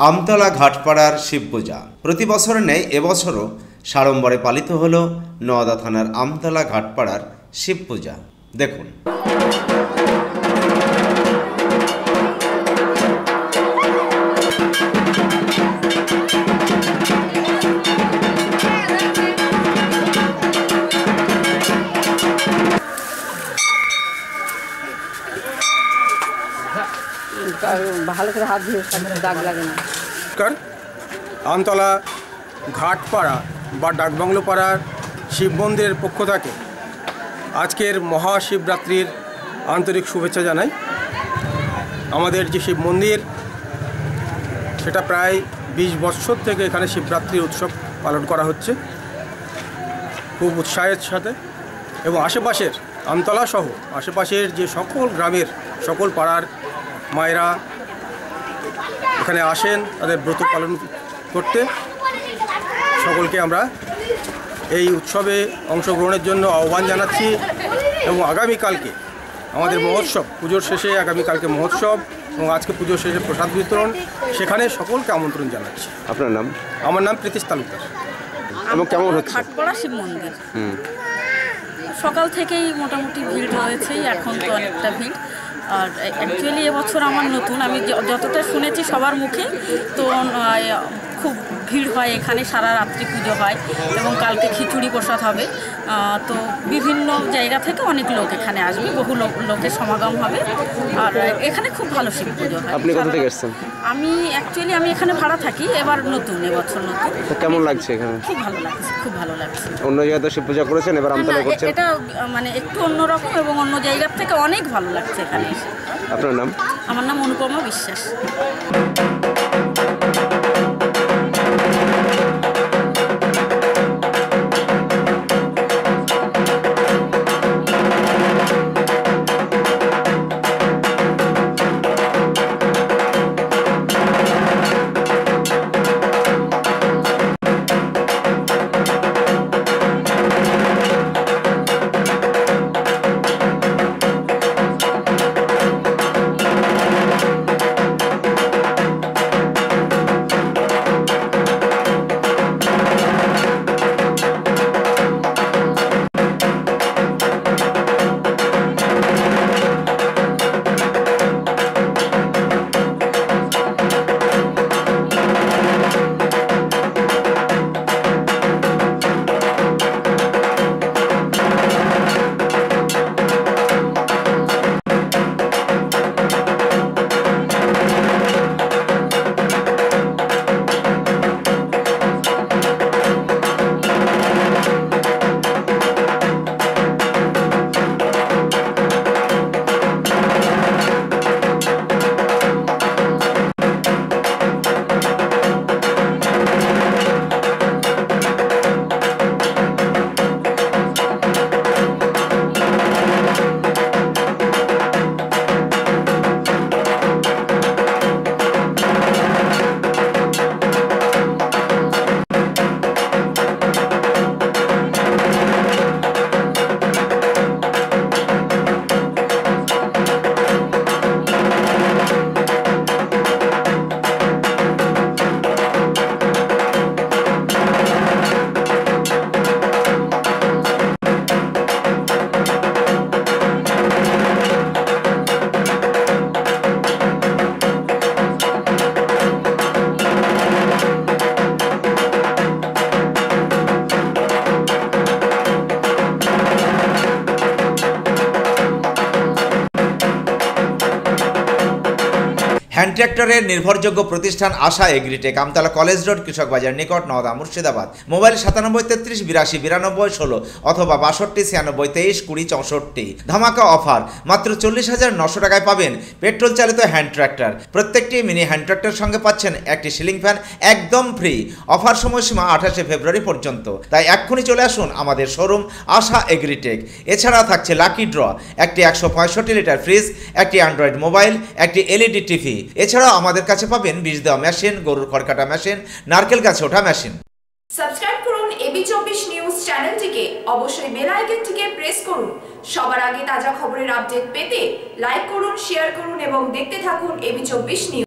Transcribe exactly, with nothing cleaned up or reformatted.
আমতলা ঘাটপাড়ার শিব পূজা। প্রতি বছরের ন্যায় এবছরও সাড়ম্বরে পালিত হলো নওদা থানার আমতলা ঘাটপাড়ার শিব পূজা। দেখুন। ভালো করে হাত ধুয়ে দাগ লাগে না। আমতলা ঘাটপাড়া বা ডাকবাংলো পাড়ার শিব মন্দিরের পক্ষ থেকে আজকের মহাশিবরাত্রির আন্তরিক শুভেচ্ছা জানাই। আমাদের যে শিব মন্দির সেটা প্রায় বিশ বছর থেকে এখানে শিবরাত্রির উৎসব পালন করা হচ্ছে খুব উৎসাহের সাথে, এবং আশেপাশের আমতলা সহ আশেপাশের যে সকল গ্রামের সকল পাড়ার মায়েরা এখানে আসেন তাদের ব্রত পালন করতে। সকলকে আমরা এই উৎসবে অংশগ্রহণের জন্য আহ্বান জানাচ্ছি, এবং আগামীকালকে আমাদের মহোৎসব, পুজোর শেষে আগামীকালকে মহোৎসব এবং আজকে পুজোর শেষে প্রসাদ বিতরণ, সেখানে সকলকে আমন্ত্রণ জানাচ্ছি। আপনার নাম? আমার নাম প্রীতিশ তালুকদার। এবং কেমন হচ্ছে? ঘাটপাড়া শিব মন্দির সকাল থেকেই মোটামুটি ভিড় হয়েছে, এখন তো অনেকটা ভিড়। আর অ্যাকচুয়ালি এবছর আমার নতুন, আমি যতটা শুনেছি সবার মুখে, তো খুব ভিড় হয় এখানে, সারা রাত্রি পুজো হয় এবং কালকে খিচুড়ি প্রসাদ হবে। তো বিভিন্ন জায়গা থেকে অনেক লোক এখানে আসবে, বহু লোকের সমাগম হবে। আর এখানে খুব ভালো শিব পুজো হয়। আপনি কোথা থেকে এসেছেন? আমি অ্যাকচুয়ালি আমি এখানে ভাড়া থাকি, এবার নতুন, এবছর নতুন। কেমন লাগছে এখানে? খুব ভালো লাগছে, খুব ভালো লাগছে। অন্য জায়গায় তো শিব পূজা করেছেন, এবার আমতলায় করছেন। এটা মানে একটু অন্যরকম এবং অন্য জায়গার থেকে অনেক ভালো লাগছে এখানে এসে। আপনার নাম? আমার নাম অনুপমা বিশ্বাস। হ্যান্ড ট্র্যাক্টরের নির্ভরযোগ্য প্রতিষ্ঠান Asha Agritech, Amtala college road, কৃষক বাজার নিকট, নওদা, মুর্শিদাবাদ। মোবাইল সাতানব্বই তেত্রিশ বিরাশি বিরানব্বই ষোলো অথবা বাষট্টি ছিয়ানব্বই তেইশ কুড়ি চৌষট্টি। ধামাকা অফার, মাত্র চল্লিশ হাজার নশো টাকায় পাবেন পেট্রোল চালিত হ্যান্ড ট্র্যাক্টর। প্রত্যেকটি মিনি হ্যান্ড ট্র্যাক্টর সঙ্গে পাচ্ছেন একটি সিলিং ফ্যান একদম ফ্রি। অফার সময়সীমা আঠাশে ফেব্রুয়ারি পর্যন্ত, তাই এক্ষুনি চলে আসুন আমাদের শোরুম আশা এগ্রিটেক। এছাড়া থাকছে লাকি ড্র, একটি একশো পঁয়ষট্টি লিটার ফ্রিজ, একটি অ্যান্ড্রয়েড মোবাইল, একটি এলইডি টিভি। এছাড়াও আমাদের কাছে পাবেন বীজ দেওয়া মেশিন, গরুর খড় কাটা মেশিন, নারকেল গাছে ওঠা মেশিন। সাবস্ক্রাইব করুন এবি চব্বিশ নিউজ চ্যানেলটিকে, অবশ্যই বেল আইকনটিকে প্রেস করুন। সবার আগে তাজা খবরের আপডেট পেতে লাইক করুন, শেয়ার করুন এবং দেখতে থাকুন এবি চব্বিশ নিউজ।